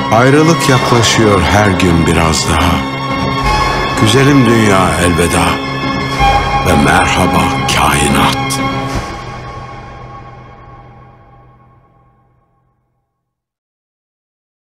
Ayrılık yaklaşıyor her gün biraz daha. Güzelim dünya elveda ve merhaba